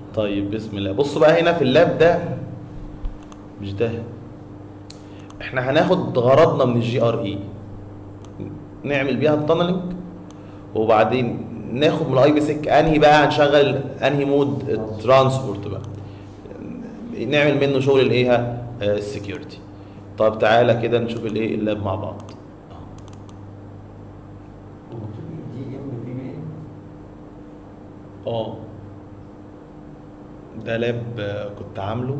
طيب بسم الله. بصوا بقى هنا في اللاب ده، مش ده، احنا هناخد غرضنا من الجي ار اي نعمل بيها التانلنج، وبعدين ناخد من الاي بي سيك انهي بقى هنشغل انهي مود ترانسبورت بقى نعمل منه شغل الايه السكيورتي. طب تعالى كده نشوف الايه اللاب مع بعض. اه ده لاب كنت عامله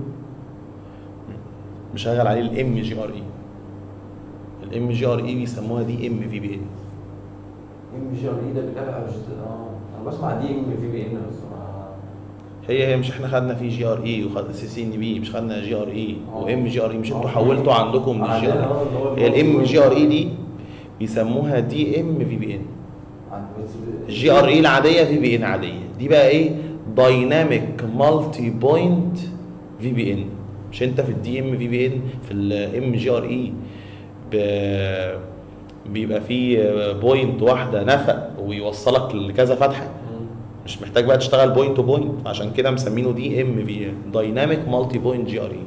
مشغل عليه الام جي ار اي. الام جي ار اي بيسموها دي ام في بي ان. ام جي ار اي ده بتابع انا بسمع دي ام في بي ان بس هي مش احنا خدنا فيه جي ار اي وخدنا سي سي ان بي، مش خدنا جي ار اي وام جي ار اي؟ مش انتوا حولتوا عندكم من الجي ار اي؟ هي الام جي ار اي دي بيسموها دي ام في بي ان. الجي ار اي العاديه في بي ان عاديه، دي بقى ايه؟ دايناميك مالتي بوينت في بي ان. مش انت في الدي ام في بي ان في الام جي ار اي بيبقى فيه بوينت واحده نفق ويوصلك لكذا فتحه، مش محتاج بقى تشتغل بوينت تو بوينت، عشان كده مسمينه دي ام في ان، دايناميك مالتي بوينت جي ار اي.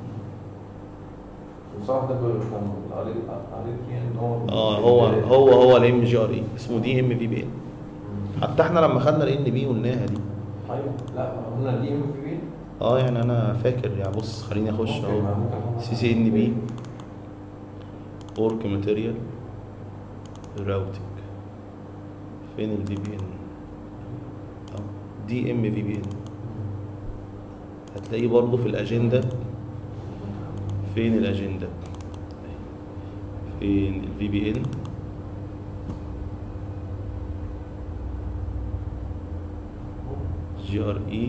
صح ده عليك يعني ان هو الام جي ار اي اسمه دي ام في بي ان. حتى احنا لما خدنا الان بي قلناها دي. ايوه لا قلنا دي ام في بي. يعني انا فاكر يعني. بص خليني اخش اهو سي سي ان بي ورك ماتيريال راوتنج. فين الفي بي ان؟ دي ام في بي ان هتلاقيه برضه في الاجنده. فين الاجنده؟ فين الفي بي ان؟ جي ار اي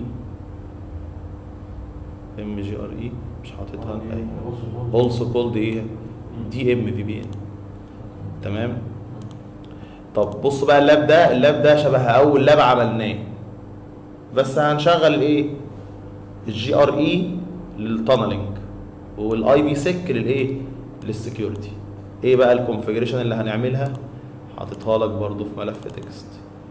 ام جي ار اي مش حاططها اي اولسو كولد ايه دي ام في بي ان. تمام. طب بص بقى اللاب ده شبه اول لاب عملناه، بس هنشغل الايه؟ الجي ار اي للتانلنج والاي بي سيك للايه؟ للسكيورتي. ايه بقى الكونفيجريشن اللي هنعملها؟ حاططها لك برضو في ملف تكست.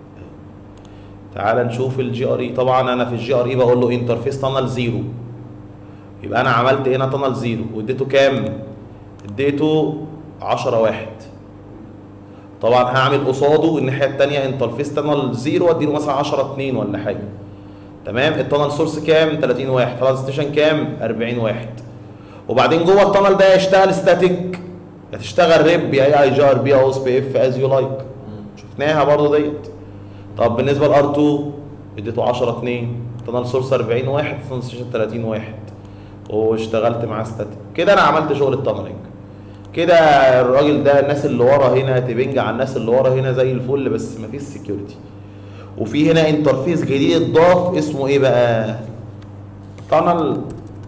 تعال نشوف الجي ار اي. طبعا انا في الجي ار اي بقول له انترفيس تانل 0، يبقى انا عملت هنا تانل 0 واديته كام؟ اديته 10 واحد. طبعا هعمل قصاده الناحيه الثانيه انترفيس تانل 0 واديله مثلا 10 2 ولا حاجه. تمام. التانل سورس كام؟ 30 واحد. تانل ستيشن كام؟ 40 واحد. وبعدين جوه التانل ده يشتغل ستاتيك، يا تشتغل ريب يا اي جي ار بي او اس بي اف از يو لايك، شفناها برضه ديت. طب بالنسبه لار 2 اديته 10 2، تانل سورس 40 واحد، تانل ستيشن 30 واحد، واشتغلت معاه ستاتيك. كده انا عملت شغل التانلنج. كده الراجل ده الناس اللي ورا هنا تبنج على الناس اللي ورا هنا زي الفل، بس مفيش سكيورتي. وفي هنا انترفيس جديد اتضاف اسمه ايه بقى؟ تانل.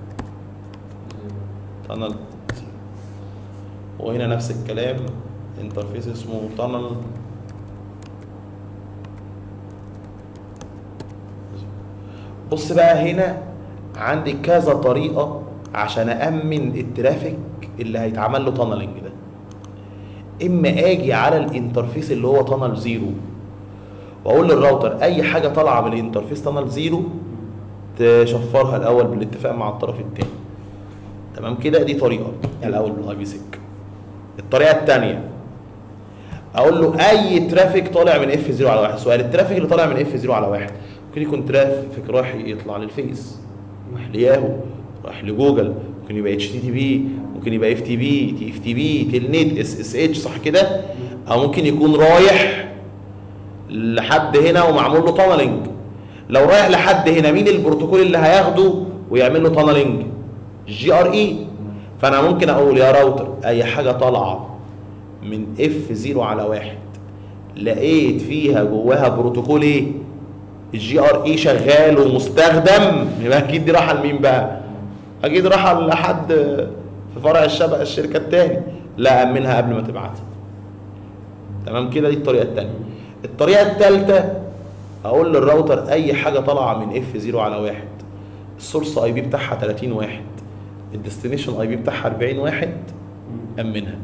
وهنا نفس الكلام انترفيس اسمه تانل. بص بقى هنا عندي كذا طريقه عشان أأمن الترافيك اللي هيتعمل له تانلنج ده. اما اجي على الانترفيس اللي هو تانل 0 واقول للراوتر اي حاجه طالعه من الانترفيس تانل 0 تشفرها الاول بالاتفاق مع الطرف الثاني. تمام كده. دي طريقه الاول بالاي بي سيك. الطريقه الثانيه اقول له اي ترافيك طالع من اف 0 على 1. سؤال: الترافيك اللي طالع من اف 0 على 1 ممكن يكون ترافيك رايح يطلع للفيس، رايح لياهو، رايح لجوجل، ممكن يبقى اتش تي تي بي، ممكن يبقى اف تي بي، تي اف تي بي، تيلنت، اس اس اتش، صح كده؟ او ممكن يكون رايح لحد هنا ومعمول له تانلنج. لو رايح لحد هنا مين البروتوكول اللي هياخده ويعمل له تانلنج؟ جي ار اي. فانا ممكن اقول يا راوتر اي حاجه طالعه من اف 0 على 1 لقيت فيها جواها بروتوكول ايه؟ الجي ار اي شغال ومستخدم، يبقى اكيد دي راحه لمين بقى؟ اكيد راحه لحد في فرع الشركه الثاني، لا امنها قبل ما تبعتها. تمام كده. دي الطريقه الثانيه. الطريقه الثالثه اقول للراوتر اي حاجه طالعه من اف 0 على 1 السورس اي بي بتاعها 30 واحد، الديستنيشن اي بي بتاعها 40 واحد، امنها،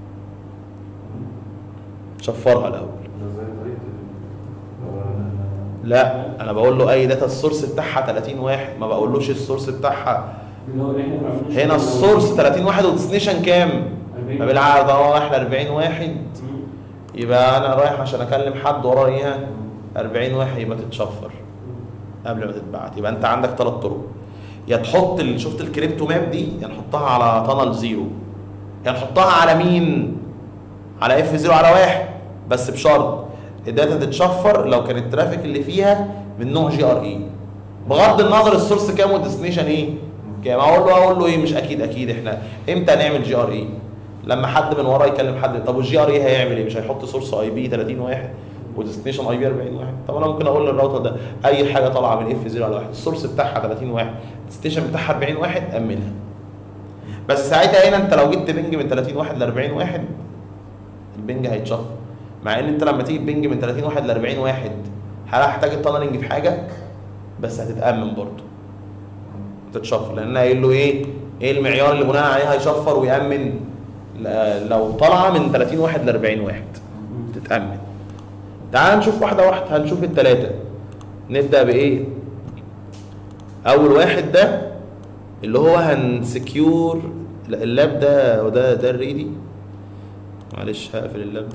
شفرها الاول. لا انا بقول له اي داتا السورس بتاعها 30 واحد، ما بقولوش السورس بتاعها. اللي هو اللي احنا ما عملناش هنا السورس 30 واحد والديستنيشن كام؟ 40. ما بالعرض اهو احنا 40 واحد، يبقى انا رايح عشان اكلم حد ورايا 40 واحد، يبقى تتشفر قبل ما تتبعت. يبقى انت عندك ثلاث طرق، يا تحط شفت الكريبتو ماب دي، يا نحطها على تانل زيرو، يا نحطها على مين؟ على اف 0 على 1، بس بشرط الداتا تتشفر لو كان الترافيك اللي فيها من نوع جي ار اي، بغض النظر السورس كام والديستنيشن ايه كام. اقول له ايه؟ مش اكيد احنا امتى هنعمل جي ار اي؟ لما حد من ورا يكلم حد. طب والجي ار اي هيعمل ايه؟ مش هيحط سورس اي بي 30 واحد وديستنيشن اي بي 40 واحد. طب انا ممكن اقول للراوتر ده اي حاجه طالعه من اف 0 على 1 السورس بتاعها 30 واحد، الديستنيشن بتاعها 40 واحد، امنها. بس ساعتها هنا انت لو جبت بنج من 30 واحد ل 40 واحد البنج هيتشفر، مع ان انت لما تيجي بنج من 30 واحد ل 40 واحد هتحتاج التانلنج في حاجه، بس هتتامن برضه تتشفر، لان قايل له ايه المعيار اللي بناء عليه هيشفر ويامن لو طالعه من 30 واحد ل 40 واحد تتامن. تعال نشوف واحده واحده، هنشوف الثلاثه. نبدا بايه؟ اول واحد ده اللي هو هنسكيور اللاب ده، وده الريدي. معلش هقفل اللاب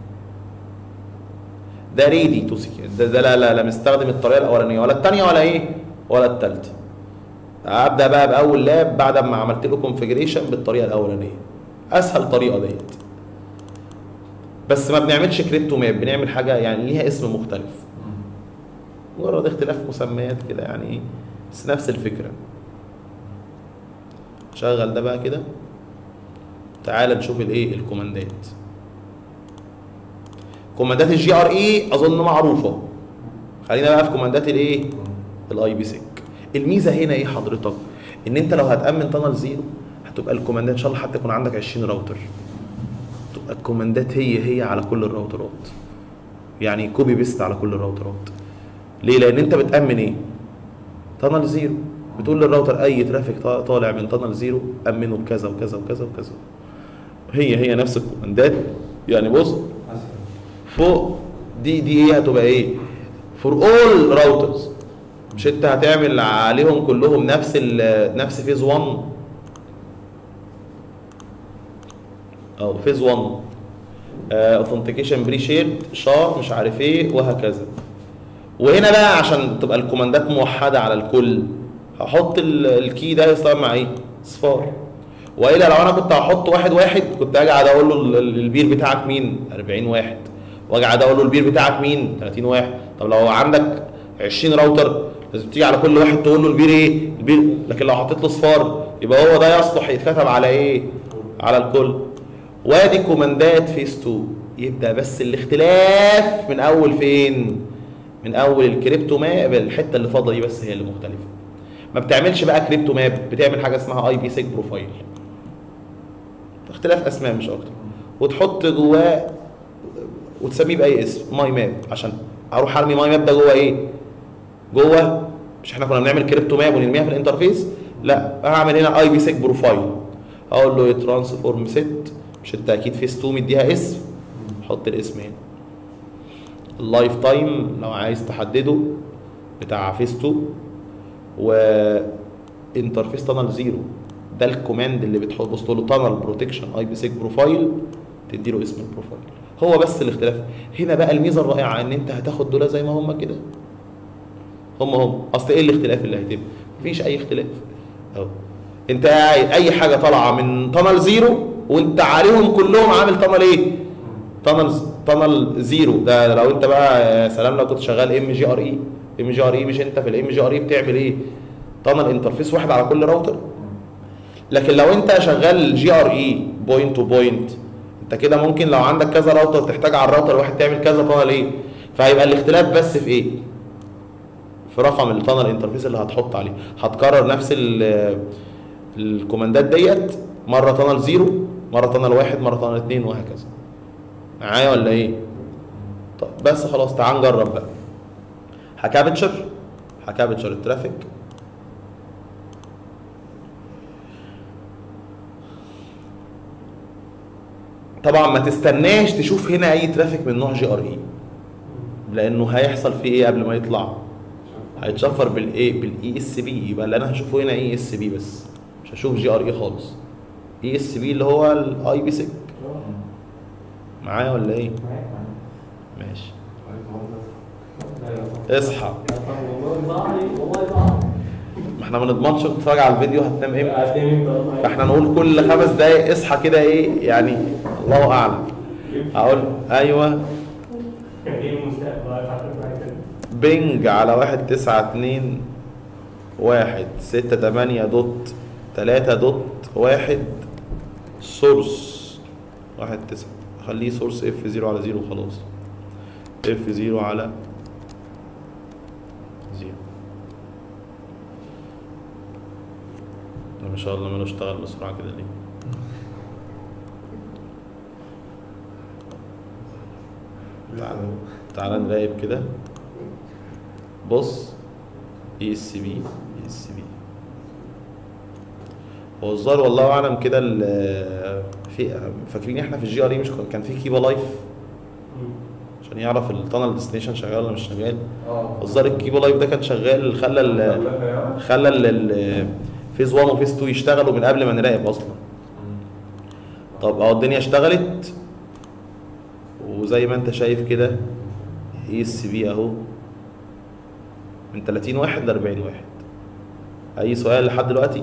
ده ريدي تو سكيور. ده لا مستخدم الطريقه الاولانيه ولا الثانيه ولا ايه ولا الثالثه. ابدا بقى باول لاب بعد ما عملت له كونفيجريشن بالطريقه الاولانيه، اسهل طريقه ديت. بس ما بنعملش كريبتو ماب، بنعمل حاجه يعني ليها اسم مختلف، مجرد اختلاف مسميات كده يعني ايه، بس نفس الفكره. شغل ده بقى كده. تعال نشوف الايه الكوماندات. كوماندات الجي ار اي اظن معروفه، خلينا بقى في كوماندات الايه الاي بي سيك. الميزه هنا ايه حضرتك؟ ان انت لو هتامن تانل زيرو هتبقى الكوماندات ان شاء الله حتى يكون عندك 20 راوتر، تبقى الكوماندات هي على كل الراوترات، يعني كوبي بيست على كل الراوترات. ليه؟ لان انت بتامن ايه؟ تانل زيرو، بتقول للراوتر اي ترافيك طالع من تانل زيرو امنه بكذا وكذا وكذا وكذا. هي نفس الكوماندات. يعني بص فوق دي ايه هتبقى ايه؟ فور اول راوترز، مش انت هتعمل عليهم كلهم نفس فيز 1 او فيز 1 اوثنتيكيشن بري شيرد شار مش عارف ايه وهكذا. وهنا بقى عشان تبقى الكوماندات موحده على الكل هحط الكي ده يستخدم مع ايه؟ صفار. والا لو انا كنت هحط واحد واحد كنت اجي قاعد اقول له البير بتاعك مين؟ 40 واحد، واجي قاعد اقول له البير بتاعك مين؟ 30 واحد. طب لو عندك 20 راوتر لازم تيجي على كل واحد تقول له البير ايه؟ البير. لكن لو حطيت له صفار يبقى هو ده يصلح يتكتب على ايه؟ على الكل. وادي كوماندات فيس 2. يبدا بس الاختلاف من اول فين؟ من اول الكريبتو ماب، الحته اللي فاضله دي بس هي اللي مختلفه. ما بتعملش بقى كريبتو ماب، بتعمل حاجه اسمها اي بي سيك بروفايل، اختلاف اسماء مش اكتر، وتحط جواه وتسميه باي اسم ماي ماب، عشان اروح ارمي ماي ماب ده جوه ايه؟ جوه، مش احنا كنا بنعمل كريبتو ماب ونرميها في الانترفيس؟ لا هعمل هنا اي بي سيك بروفايل، اقول له ترانسفورم سيت، مش انت اكيد فيس 2 مديها اسم، حط الاسم هنا. اللايف تايم لو عايز تحدده بتاع فيس 2، وانترفيس تانل زيرو ده الكوماند اللي بتحط بص له تانل بروتكشن اي بي سيك بروفايل، تدي له اسم البروفايل. هو بس الاختلاف هنا بقى. الميزه الرائعه ان انت هتاخد دول زي ما هم كده، هم اصل ايه الاختلاف اللي هيتم؟ مفيش اي اختلاف اهو. انت اي حاجه طالعه من تانل زيرو وانت عليهم كلهم عامل تانل ايه؟ تانل زيرو. ده لو انت بقى يا سلام لو كنت شغال ام جي ار اي. ام جي ار اي مش انت في الام جي ار اي بتعمل ايه؟ تانل انترفيس واحد على كل راوتر. لكن لو انت شغال جي ار اي بوينت تو بوينت، انت كده ممكن لو عندك كذا راوتر تحتاج على الراوتر واحد تعمل كذا تانل ايه؟ فهيبقى الاختلاف بس في ايه؟ في رقم التانل انترفيس اللي هتحط عليه. هتكرر نفس الكوماندات ديت، مره تانل زيرو، مره تانل واحد، مره تانل اتنين، وهكذا. معايا ولا ايه؟ طب بس خلاص تعال نجرب بقى. هكابتشر الترافيك. طبعا ما تستناش تشوف هنا اي ترافيك من نوع جي ار اي، لانه هيحصل فيه ايه قبل ما يطلع؟ هيتشفر بالايه؟ بالاي اس بي. يبقى اللي انا هشوفه هنا اي اس بي بس، مش هشوف جي ار اي خالص. اي اس بي اللي هو الاي بي سيك. معايا ولا ايه؟ ماشي. اصحى. ما احنا ما نضمنش تتفرج على الفيديو هتنام امتى، فاحنا نقول كل 5 دقايق اصحى كده ايه يعني، الله اعلم. هقول ايوه بنج على 192.168.3.1 سورس 1 9. خليه سورس اف 0 على 0 وخلاص. اف 0 على 0. ما شاء الله ماله اشتغل بسرعة كده ليه؟ تعالى نراقب كده. بص اي اس بي اي اس بي. هو الظاهر والله اعلم كده في فاكرين احنا في الجي ار اي مش كان في كيبا لايف عشان يعرف التانل ديستنيشن شغال ولا مش شغال؟ الظاهر الكيبا لايف ده كان شغال، خلى فيز 1 وفيز 2 يشتغلوا من قبل ما نراقب اصلا. طب اهو الدنيا اشتغلت وزي ما انت شايف كده اي اس بي اهو من 30 واحد ل 40 واحد. اي سؤال لحد دلوقتي؟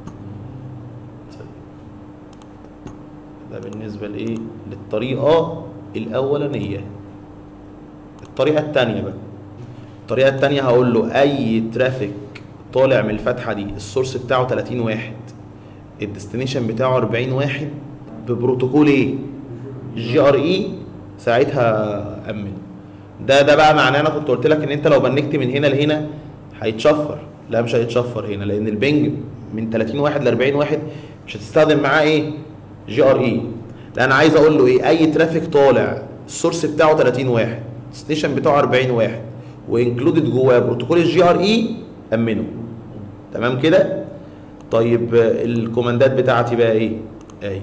ده بالنسبه لايه؟ للطريقه الاولانيه. الطريقه الثانيه بقى، الطريقه الثانيه هقول له اي ترافيك طالع من الفتحه دي السورس بتاعه 30 واحد، الديستنيشن بتاعه 40 واحد، ببروتوكول ايه؟ جي ار اي، ساعتها امن. ده بقى معناه انا كنت قلت لك ان انت لو بنكت من هنا لهنا هيتشفر. لا مش هيتشفر هنا، لان البنج من 30 واحد ل 40 واحد مش هتستخدم معاه ايه؟ جي ار اي. لا انا عايز اقول له ايه؟ اي ترافيك طالع السورس بتاعه 30 واحد، الديستنيشن بتاعه 40 واحد، وانكلودد جواه بروتوكول الجي ار اي، امنه. تمام كده؟ طيب الكوماندات بتاعتي بقى ايه؟ اهي.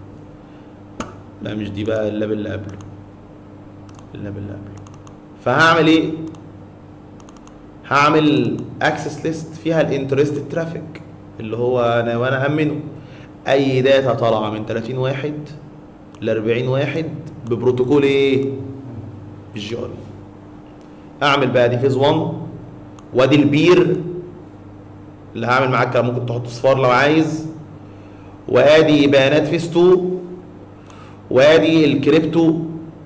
لا مش دي بقى، اللاب اللي قبله. اللاب اللي قبله. فهعمل ايه؟ هعمل اكسس ليست فيها الانترستد ترافيك اللي هو انا وانا امنه. اي داتا طالعه من 30 واحد ل 40 واحد ببروتوكول ايه؟ الجي ار اي. اعمل بقى دي فيز 1، وادي البير اللي هعمل معاك كده، ممكن تحط صفار لو عايز، وادي بيانات فيز 2، وادي الكريبتو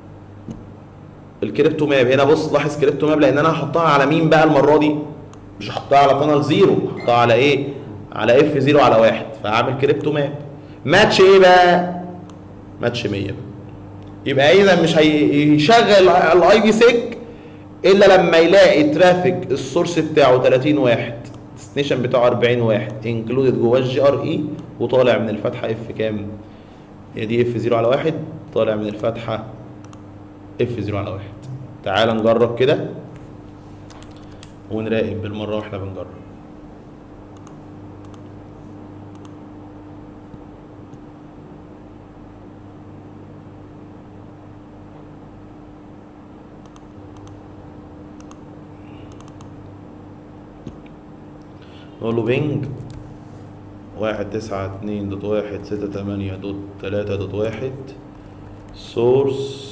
ماب. هنا بص لاحظ كريبتو ماب، لان انا هحطها على مين بقى المره دي؟ مش هحطها على قناه 0، هحطها على ايه؟ على اف 0 على 1. فهعمل كريبتو ماب ماتش ايه بقى؟ ماتش 100 بقى. يبقى اذا مش هيشغل الاي بي سيك الا لما يلاقي ترافيك السورس بتاعه 30 واحد، الديستنيشن بتاعه 40 واحد، انكلودد جواه الجي ار اي، وطالع من الفتحه اف كام؟ هي دي اف 0 على 1، طالع من الفتحه اف 0 على 1. تعال نجرب كده ونراقب بالمره واحنا بنجرب. نقول له بينج 192.168.3.1 سورس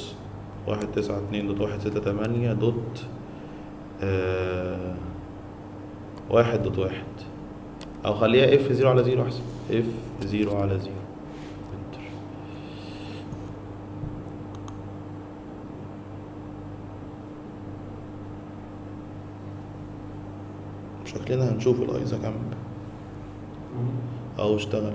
192.168.1.1 او خليها اف 0 على 0 احسن. اف 0 على 0 انتر. شكلنا هنشوف الايزا كامب اهو اشتغل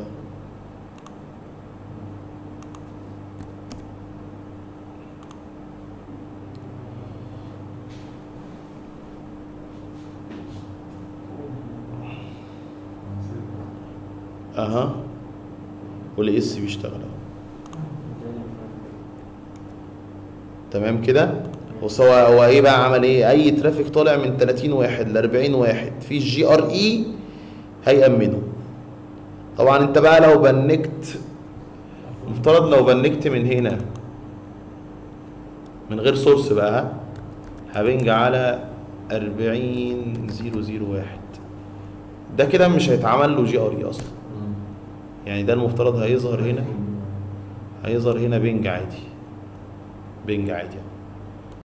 اها، والاس بيشتغل اهو. تمام كده؟ بص هو ايه بقى عمل ايه؟ اي ترافيك طالع من 30 واحد ل 40 واحد في الجي ار اي هيأمنه. طبعا انت بقى لو بنكت، مفترض لو بنكت من هنا من غير سورس بقى، هبنج على 40001. ده كده مش هيتعمل له جي ار اي اصلا، يعني ده المفترض هيظهر هنا، هيظهر هنا بنج عادي، بنج عادي.